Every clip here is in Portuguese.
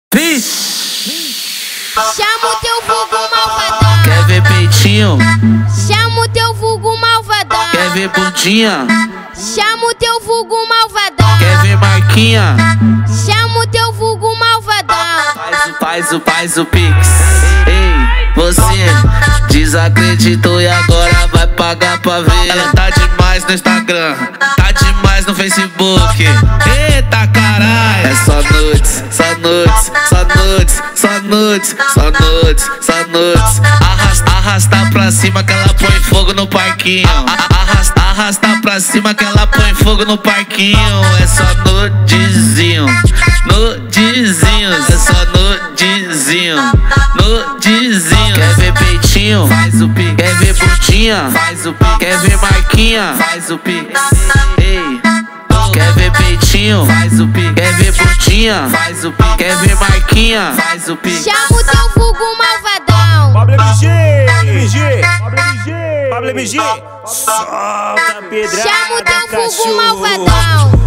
Chama o teu vulgo malvadão. Quer ver peitinho? Chama o teu vulgo malvadão. Quer ver bundinha? Chama o teu vulgo malvadão. Quer ver marquinha? Chama o teu vulgo malvadão. Faz o pix. Ei, você desacreditou e agora vai pagar pra ver. Ela tá demais no Instagram, tá demais no Facebook. Eita caralho, é só nudes, só nudes, só nudes, só nudes, só nudes, só nudes. Arrasta pra cima que ela põe fogo no parquinho. Arrasta pra cima que ela põe fogo no parquinho. É só nudezinho, nudezinhos, é só nudezinho, nudezinho. Quer ver peitinho? Faz o pix. Quer ver bundinha? Faz o pix. Quer ver marquinha? Faz o pix. Ei, quer ver peitinho? Faz o pix. Quer ver bundinha? Faz o pix. Quer ver marquinha? Faz o pix. Chama o teu vulgo malvadão. Pablo MG, Pablo MG, solta a pedrada, Chama o teu vulgo cachorro. malvadão.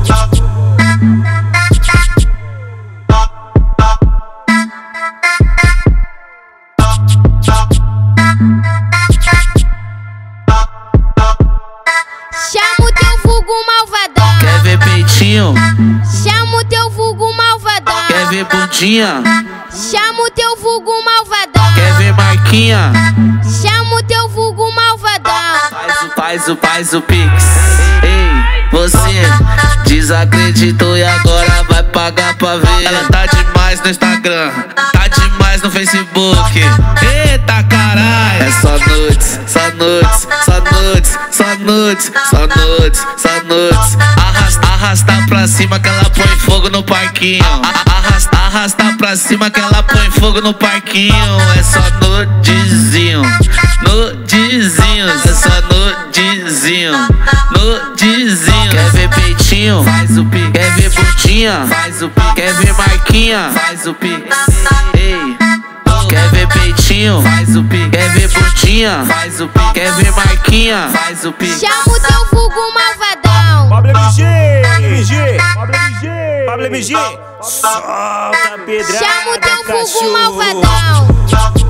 Chama o teu vulgo malvadão. Quer ver peitinho? Chama o teu vulgo malvadão. Quer ver bundinha? Chama o teu vulgo malvadão. Quer ver marquinha? Chama o teu vulgo malvadão. Faz o pix. Ei, você desacreditou e agora vai pagar pra ver. Ela tá demais no Instagram, tá demais no Facebook. Eita caralho, é só nudes, só nudes, só nudes, só nudes, só nudes, só nudes. Arrasta pra cima que ela põe fogo no parquinho. Arrasta pra cima que ela põe fogo no parquinho. É só nudezinho, nudezinhos, é só nudezinho, nudezinho. Quer ver peitinho? Faz o pix. Quer ver bundinha? Faz o pix. Quer ver marquinha? Faz o pix. Ei, quer ver peitinho? Faz o pix. Quer ver bundinha? Faz o pix. Quer ver marquinha? Faz o pix. Chama o teu vulgo malvadão. Pablo MG, solta a pedrada, Chama o teu vulgo cachorro. malvadão.